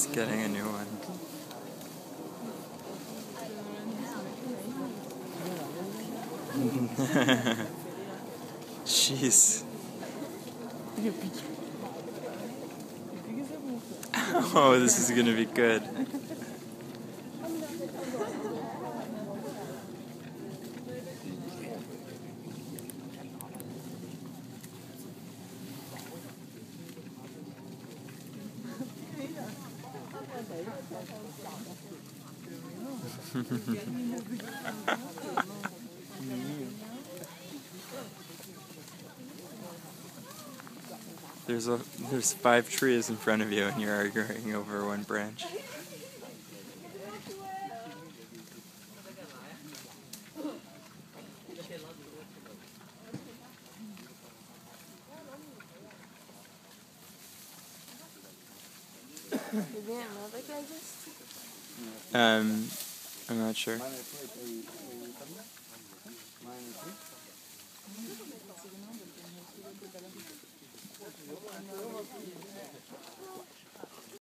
getting a new one. Jeez. Oh, this is gonna be good. There's 5 trees in front of you and you're arguing over one branch. I'm not sure.